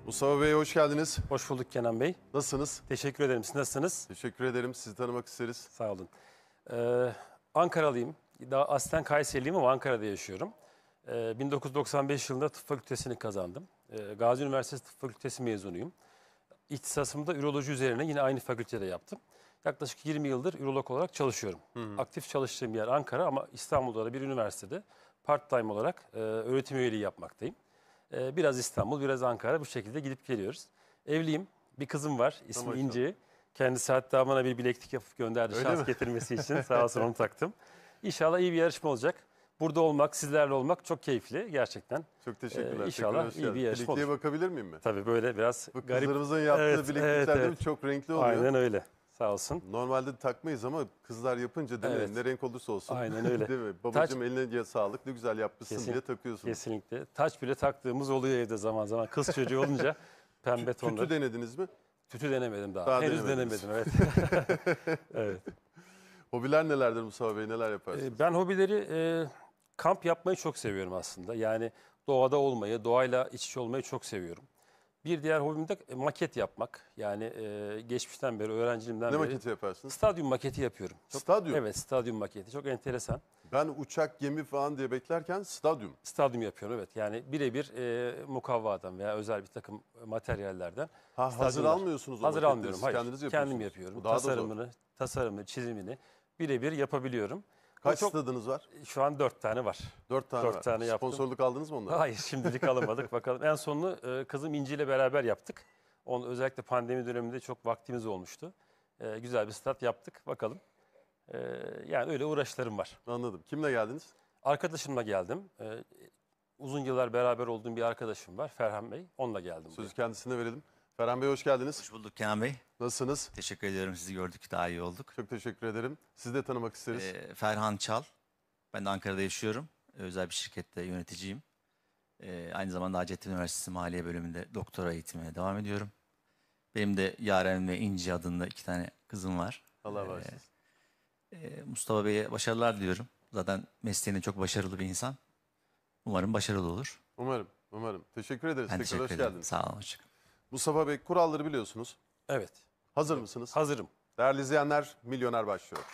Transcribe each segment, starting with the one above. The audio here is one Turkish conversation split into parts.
Mustafa Bey hoş geldiniz. Hoş bulduk Kenan Bey. Nasılsınız? Teşekkür ederim. Siz nasılsınız? Teşekkür ederim. Sizi tanımak isteriz. Sağ olun. Ankaralıyım. Daha aslen Kayseriliyim ama Ankara'da yaşıyorum. 1995 yılında tıp fakültesini kazandım. Gazi Üniversitesi Tıp Fakültesi mezunuyum. İhtisasımı da üroloji üzerine yine aynı fakültede yaptım. Yaklaşık 20 yıldır ürolog olarak çalışıyorum. Aktif çalıştığım yer Ankara ama İstanbul'da da bir üniversitede part-time olarak öğretim üyeliği yapmaktayım. Biraz İstanbul, biraz Ankara, bu şekilde gidip geliyoruz. Evliyim, bir kızım var, ismi Tamam, İnci. Kendisi hatta bana bir bileklik yapıp gönderdi Öyle şans mi? getirmesi için. Sağ olsun, onu taktım. İnşallah iyi bir yarışma olacak. Burada olmak, sizlerle olmak çok keyifli gerçekten. Çok teşekkürler. İnşallah Tekrar hoş iyi bir geldiniz. yarışma olur. Bilekliğe bakabilir miyim ben? Tabii böyle biraz Bu garip. kızlarımızın yaptığı Evet, bileklikler değil mi? evet. Çok renkli oluyor. Aynen öyle. Sağ olsun. Normalde takmayız ama kızlar yapınca değil Evet. mi? Ne renk olursa olsun. Aynen öyle. Değil mi? Babacığım eline sağlık, ne güzel yapmışsın diye takıyorsunuz. Kesinlikle. Taç bile taktığımız oluyor evde zaman zaman. Kız çocuğu olunca pembe tonları. Tütü denediniz mi? Tütü denemedim daha. Daha Henüz denemediniz. denemedim, evet. Evet. Hobiler nelerdir Mustafa Bey? Neler yaparsınız? Ben hobileri kamp yapmayı çok seviyorum aslında. Yani doğada olmayı, doğayla iç içe olmayı çok seviyorum. Bir diğer hobim de maket yapmak. Yani geçmişten beri, öğrenciliğimden Ne beri maketi yaparsınız? stadyum maketi yapıyorum. Stadyum? Evet, stadyum maketi. Çok enteresan. Ben uçak, gemi falan diye beklerken stadyum. Stadyum yapıyorum, evet. Yani birebir mukavvadan veya özel bir takım materyallerden. Hazır Stadyumlar. almıyorsunuz o Hazır maketleri, almıyorum, siz hayır. kendiniz yapıyorsunuz. Kendim yapıyorum. Bu daha da zor. Tasarımını, çizimini birebir yapabiliyorum. Kaç Çok, stadınız var? şu an 4 tane var. 4 tane 4 var. tane yaptım. Sponsorluk aldınız mı ondan? Hayır, şimdilik alamadık. Bakalım. En sonunu kızım İnci ile beraber yaptık. Onu özellikle pandemi döneminde çok vaktimiz olmuştu. Güzel bir stat yaptık. Bakalım. Yani öyle uğraşlarım var. Anladım. Kimle geldiniz? Arkadaşımla geldim. Uzun yıllar beraber olduğum bir arkadaşım var, Ferhan Bey. Onunla geldim. Sözü kendisine verelim. Ferhan Bey hoş geldiniz. Hoş bulduk Kenan Bey. Nasılsınız? Teşekkür ediyorum. Sizi gördük. Daha iyi olduk. Çok teşekkür ederim. Sizi de tanımak isteriz. Ferhan Çal. Ben de Ankara'da yaşıyorum. Özel bir şirkette yöneticiyim. Aynı zamanda Hacettepe Üniversitesi Maliye Bölümünde doktora eğitimine devam ediyorum. Benim de Yaren ve İnci adında 2 tane kızım var. Allah bağışlasın. Mustafa Bey'e başarılar diliyorum. Zaten mesleğinde çok başarılı bir insan. Umarım başarılı olur. Umarım, umarım. Teşekkür ederiz. Ben Tekrar teşekkür hoş ederim. geldiniz. Sağ olun. Hoşçakalın. Mustafa Bey, kuralları biliyorsunuz. Evet, Hazır mısınız? hazırım. Değerli izleyenler, Milyoner başlıyor.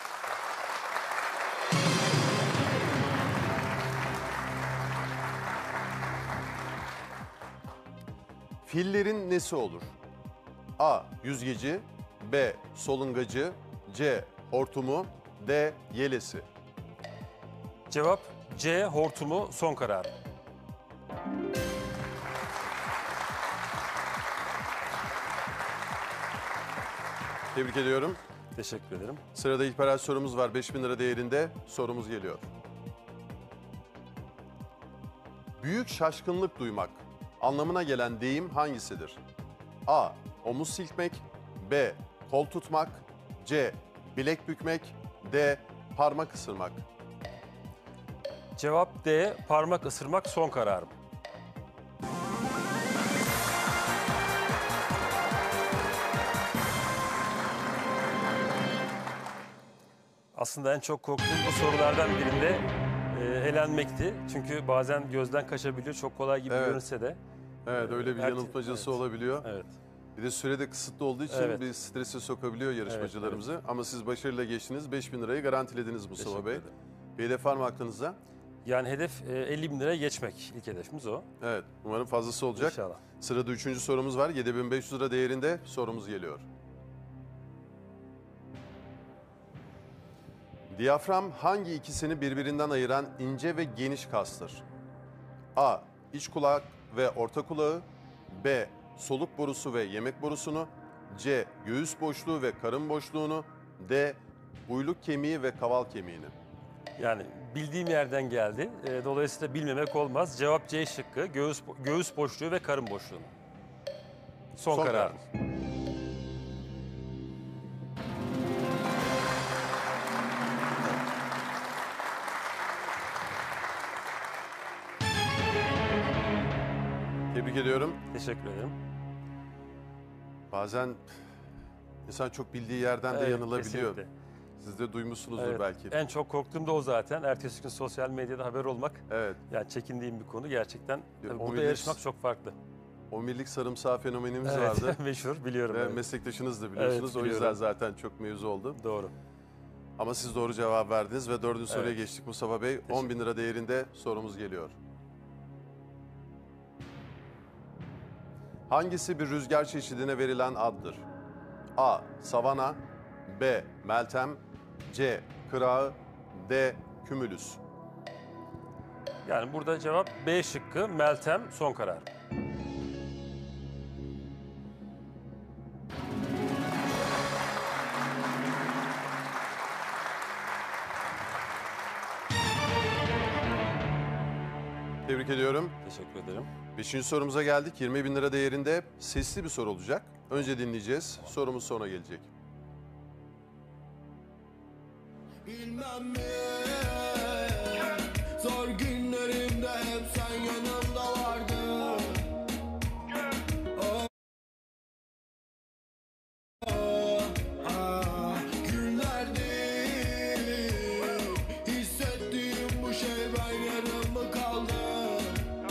Fillerin nesi olur? A. Yüzgeci, B. Solungacı, C. Hortumu, D. Yelesi. Cevap C, hortumu, son karar. Tebrik ediyorum. Teşekkür ederim. Sırada ihbarat sorumuz var. 5.000 lira değerinde sorumuz geliyor. Büyük şaşkınlık duymak anlamına gelen deyim hangisidir? A. Omuz silkmek, B. Kol tutmak, C. Bilek bükmek, D. Parmak ısırmak. Cevap D, parmak ısırmak, son kararım. Aslında en çok korktuğum bu sorulardan birinde elenmekti. Çünkü bazen gözden kaçabiliyor, çok kolay gibi Evet. görünse de. Evet, öyle bir Herkes- yanıltmacası evet. olabiliyor. Evet. Bir de sürede kısıtlı olduğu için Evet. bir strese sokabiliyor yarışmacılarımızı. Ama siz başarıyla geçtiniz. 5.000 lirayı garantilediniz Mustafa Teşekkür Bey. ederim. Bir hedef var mı aklınızda? Yani hedef 50 bin liraya geçmek. İlk hedefimiz o. Evet, umarım fazlası olacak. İnşallah. Sırada 3. sorumuz var. 7.500 lira değerinde sorumuz geliyor. Diyafram hangi ikisini birbirinden ayıran ince ve geniş kastır? A. İç kulak ve orta kulağı, B. Soluk borusu ve yemek borusunu, C. Göğüs boşluğu ve karın boşluğunu, D. Uyluk kemiği ve kaval kemiğini. Yani bildiğim yerden geldi. Dolayısıyla bilmemek olmaz. Cevap C şıkkı. Göğüs boşluğu ve karın boşluğu. Son karar. kararınız. Tebrik ediyorum. Teşekkür ederim. Bazen insan çok bildiği yerden de Evet, yanılabiliyor. kesinlikle. Siz de duymuşsunuzdur Evet, belki. en çok korktuğum da o zaten. Ertesi gün sosyal medyada haber olmak. Evet. Yani çekindiğim bir konu gerçekten. Tabii O burada millet- yarışmak çok farklı. 11'lik sarımsağı fenomenimiz Evet, vardı. meşhur biliyorum. Ve evet. meslektaşınız da biliyorsunuz. Evet, O yüzden biliyorum. zaten çok mevzu oldu. Doğru. Ama siz doğru cevap verdiniz ve dördüncü soruya Evet. geçtik Mustafa Bey. 10.000 lira değerinde sorumuz geliyor. Hangisi bir rüzgar çeşidine verilen addır? A. Savana, B. Meltem, C. Kırağı, D. Kümülüs. Yani burada cevap B şıkkı, Meltem son karar. Tebrik ediyorum. Teşekkür ederim. 5. sorumuza geldik. 20.000 lira değerinde sesli bir soru olacak. Önce dinleyeceğiz. Sorumuz sonra gelecek. Bilmem mi? Zor günlerimde hep sen yanımda vardın. Günlerdir hissettiğim bu şey, ben yarım mı kaldım?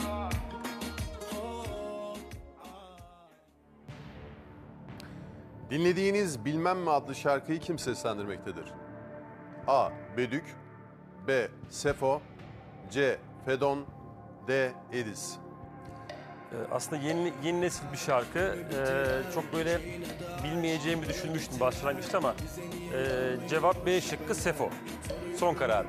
Dinlediğiniz Bilmem mi adlı şarkıyı kim seslendirmektedir? A. Bedük, B. Sefo, C. Fedon, D. Edis. Aslında yeni nesil bir şarkı. Çok böyle bilmeyeceğimi düşünmüştüm başlangıçta ama cevap B şıkkı, Sefo. Son karar.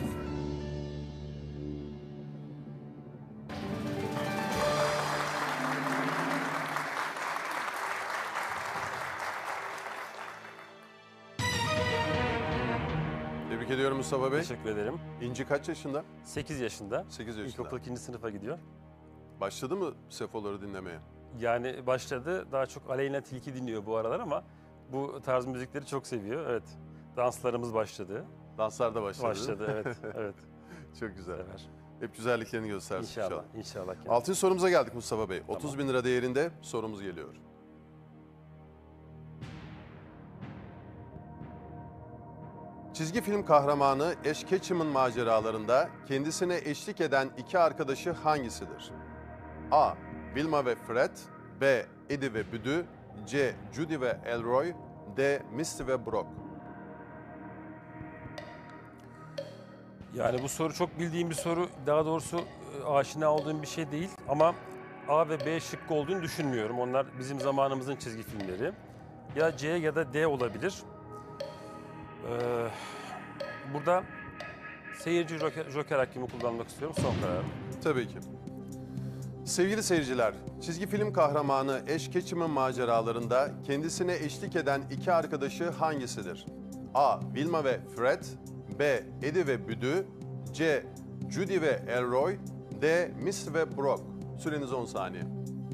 Tebrik ediyorum Mustafa Bey. Teşekkür ederim. İnci kaç yaşında? 8 yaşında. 8 yaşında. İlkokul 2. sınıfa gidiyor. Başladı mı Sefo'ları dinlemeye? Yani başladı. Daha çok Aleyna Tilki dinliyor bu aralar ama bu tarz müzikleri çok seviyor. Evet. Danslarımız başladı. Danslar da başladı. Başladı, evet. Evet. Çok güzel. Sever. Hep güzelliklerini göstersin inşallah. İnşallah. İnşallah. kendisi. 6. sorumuza geldik Mustafa Bey. 30.000 lira değerinde sorumuz geliyor. Çizgi film kahramanı Ash Ketchum'un maceralarında kendisine eşlik eden iki arkadaşı hangisidir? A. Wilma ve Fred, B. Eddie ve Büdü, C. Judy ve Elroy, D. Misty ve Brock. Yani bu soru çok bildiğim bir soru. Daha doğrusu aşina olduğum bir şey değil. Ama A ve B şıkkı olduğunu düşünmüyorum. Onlar bizim zamanımızın çizgi filmleri. Ya C ya da D olabilir. Burada seyirci joker hakkımı kullanmak istiyorum. Son karar. Tabii ki. Sevgili seyirciler, çizgi film kahramanı Ash Ketchum'un maceralarında kendisine eşlik eden iki arkadaşı hangisidir? A. Wilma ve Fred, B. Eddie ve Büdü, C. Judy ve Elroy, D. Misty ve Brock. Süreniz 10 saniye.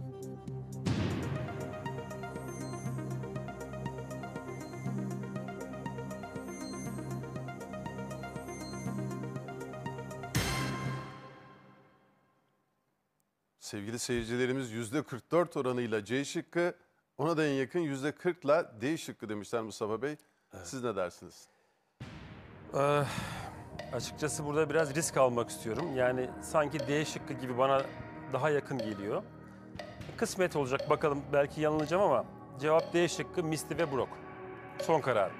Sevgili seyircilerimiz %44 oranıyla C şıkkı, ona da en yakın %40'la D şıkkı demişler Mustafa Bey. Siz ne dersiniz? Açıkçası burada biraz risk almak istiyorum. Yani sanki D şıkkı gibi bana daha yakın geliyor. Kısmet olacak bakalım, belki yanılacağım ama cevap D şıkkı, Misty ve Brock. Son karar.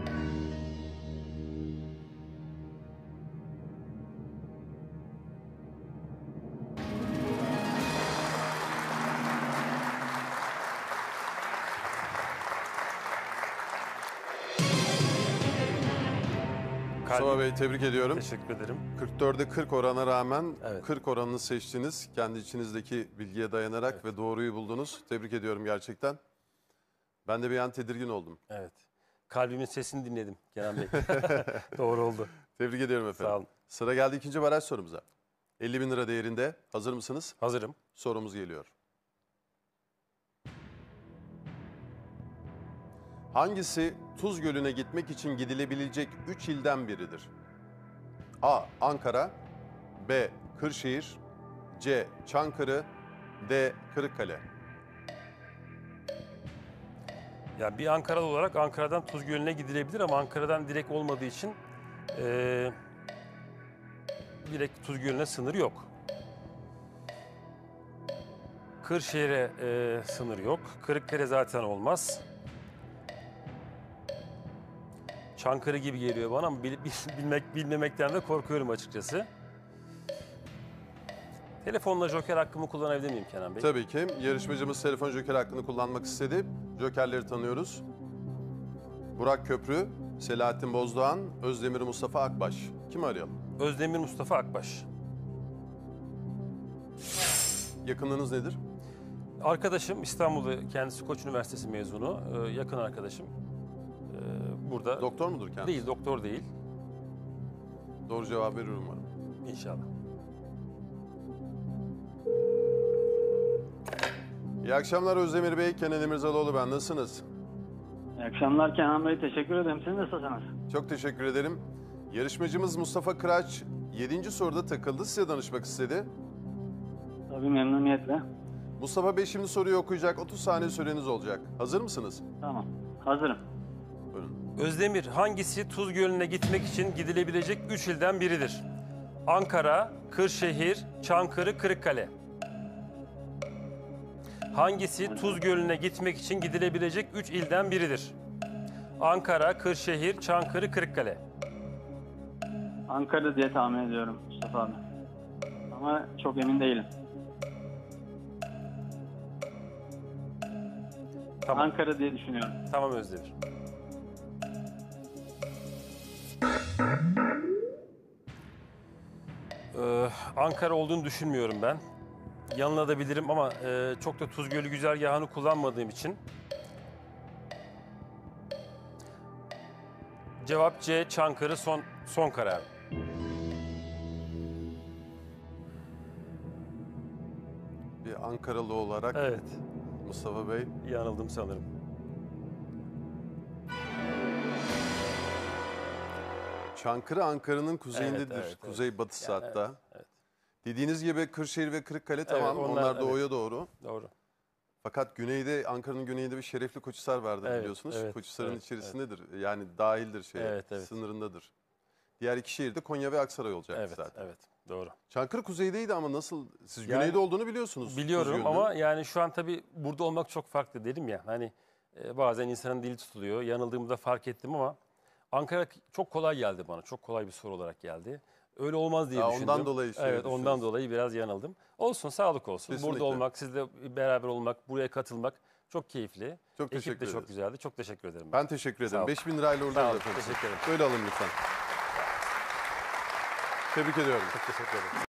Mustafa Bey tebrik ediyorum. Teşekkür ederim. 44'e 40 orana rağmen Evet. 40 oranını seçtiniz. Kendi içinizdeki bilgiye dayanarak ve doğruyu buldunuz. Tebrik ediyorum gerçekten. Ben de bir an tedirgin oldum. Evet. Kalbimin sesini dinledim Kenan Bey. Doğru oldu. Tebrik ediyorum efendim. Sağ olun. Sıra geldi ikinci baraj sorumuza. 50.000 lira değerinde. Hazır mısınız? Hazırım. Sorumuz geliyor. Hangisi Tuz Gölü'ne gitmek için gidilebilecek 3 ilden biridir? A. Ankara, B. Kırşehir, C. Çankırı, D. Kırıkkale. Ya bir Ankaralı olarak Ankara'dan Tuz Gölü'ne gidilebilir ama Ankara'dan direkt olmadığı için direkt Tuz Gölü'ne sınır yok. Kırşehir'e sınır yok. Kırıkkale zaten olmaz. Çankırı gibi geliyor bana ama bilmemekten de korkuyorum açıkçası. Telefonla joker hakkımı kullanabilir miyim Kenan Bey? Tabii ki. Yarışmacımız telefon joker hakkını kullanmak istedi. Jokerleri tanıyoruz. Burak Köprü, Selahattin Bozdoğan, Özdemir Mustafa Akbaş. Kimi arayalım? Özdemir Mustafa Akbaş. Yakınlığınız nedir? Arkadaşım İstanbul'da, kendisi Koç Üniversitesi mezunu. Yakın arkadaşım. Burada Doktor mudur kendisi? değil, doktor değil. Doğru cevap veriyorum umarım. İnşallah. İyi akşamlar Özdemir Bey, Kenan Emirzalıoğlu ben. Nasılsınız? İyi akşamlar Kenan Bey. Teşekkür ederim. Siz nasılsınız? Çok teşekkür ederim. Yarışmacımız Mustafa Kıraç 7. soruda takıldı. Size danışmak istedi. Tabii memnuniyetle. Mustafa Bey şimdi soruyu okuyacak. 30 saniye süreniz olacak. Hazır mısınız? Tamam. Hazırım. Buyurun. Özdemir, hangisi Tuz Gölü'ne gitmek için gidilebilecek 3 ilden biridir? Ankara, Kırşehir, Çankırı, Kırıkkale. Hangisi Tuz Gölü'ne gitmek için gidilebilecek 3 ilden biridir? Ankara, Kırşehir, Çankırı, Kırıkkale. Ankara diye tahmin ediyorum Mustafa abi. Ama çok emin değilim. Tamam, Ankara diye düşünüyorum. tamam Özdemir. Ankara olduğunu düşünmüyorum ben. Yanılabilirim ama çok da Tuz Gölü güzergahını kullanmadığım için. Cevap C, Çankırı son karar. Bir Ankaralı olarak Evet, Mustafa Bey. yanıldım sanırım. Çankırı Ankara'nın kuzeyindedir. Evet, evet. Kuzeybatısı Yani hatta. evet. Dediğiniz gibi Kırşehir ve Kırıkkale tamam. onlar, Onlar evet. doğuya doğru. Doğru. Fakat güneyde, Ankara'nın güneyinde bir Şerefli Koçhisar vardır Evet, biliyorsunuz. evet, Koçhisar'ın evet, içerisindedir. Yani dahildir Evet, evet. sınırındadır. Diğer iki şehir de Konya ve Aksaray olacaktı Evet, zaten. evet. Doğru. Çankırı kuzeydeydi ama nasıl? Siz Yani- güneyde olduğunu biliyorsunuz. Tuz Biliyorum Gölü'nün. ama yani şu an tabii burada olmak çok farklı dedim ya. Hani bazen insanın dili tutuluyor. Yanıldığımı da fark ettim ama Ankara çok kolay geldi bana. Çok kolay bir soru olarak geldi. Öyle olmaz diye Ha, düşündüm. ondan dolayı şöyle Evet, ondan düşündünüz. dolayı biraz yanıldım. Olsun, sağlık olsun. Kesinlikle. Burada olmak, sizle beraber olmak, buraya katılmak çok keyifli. Çok Ekip teşekkür de çok ederiz. güzeldi. Çok teşekkür ederim. Ben teşekkür Sağ ederim. ol. 5000 lirayla Sağ uğurlarız ol, efendim. teşekkür ederim. Böyle alın lütfen. Tebrik ediyorum. Çok teşekkür ederim.